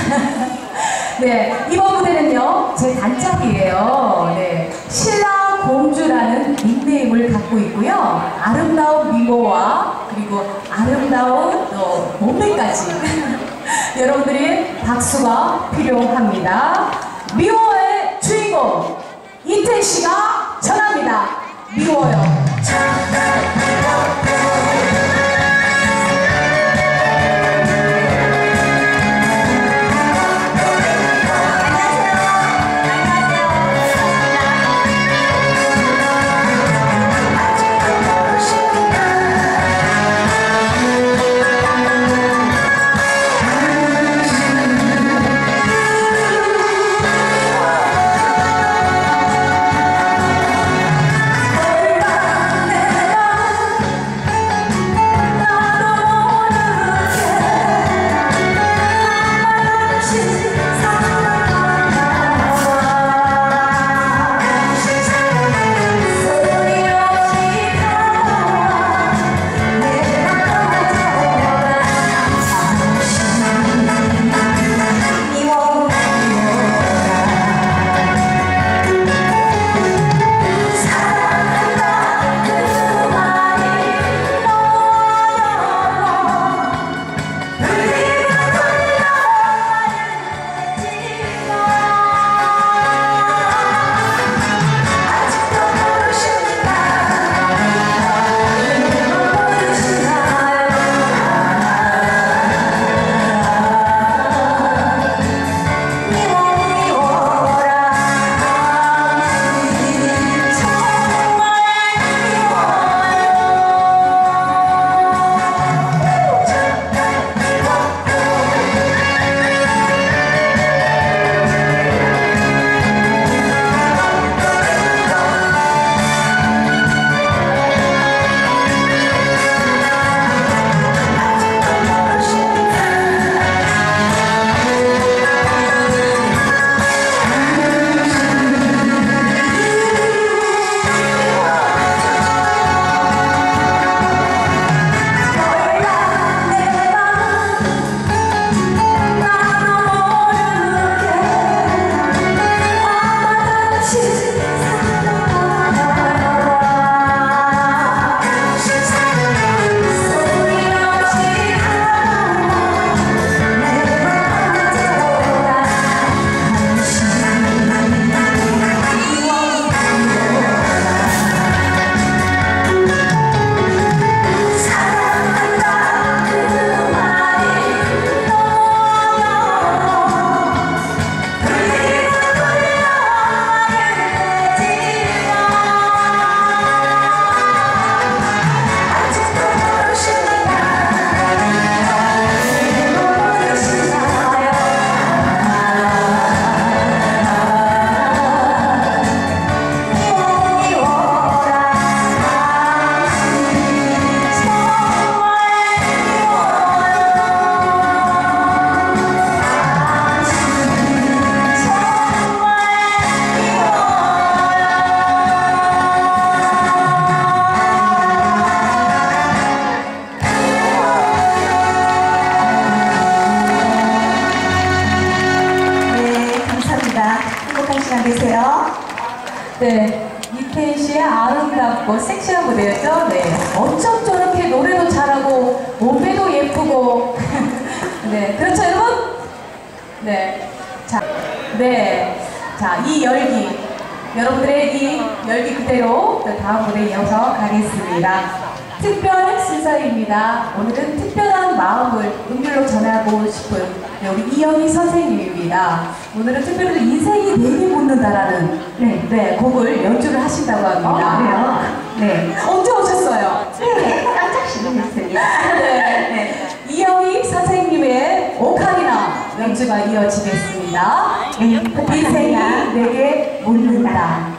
네, 이번 무대는요, 제 단짝이에요. 네, 신라 공주라는 닉네임을 갖고 있고요. 아름다운 미모와 그리고 아름다운 몸매까지 여러분들의 박수가 필요합니다. 미워의 주인공 이태 씨가 전합니다. 미워요. 행복한 시간 되세요. 네, 이태 씨의 아름답고 섹시한 무대였죠. 네, 어쩜 저렇게 노래도 잘하고 몸매도 예쁘고 네, 그렇죠 여러분? 네, 자, 이 열기 여러분들의 이 열기 그대로 다음 무대 이어서 가겠습니다. 특별 순서입니다. 오늘은 특별한 마음을 은밀로 전하고 싶은 우리 이영희 선생님입니다. 오늘은 특별히 인생이 내게 묻는다라는 곡을 연주를 하신다고 합니다. 그래요? 네. 언제 오셨어요? 네, 깜짝 신음했습니다. 이영희 선생님의 오카리나 연주가 이어지겠습니다. 인생이 내게 묻는다.